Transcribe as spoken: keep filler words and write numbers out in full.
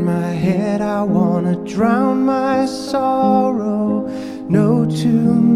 my head, I wanna drown my sorrow. No two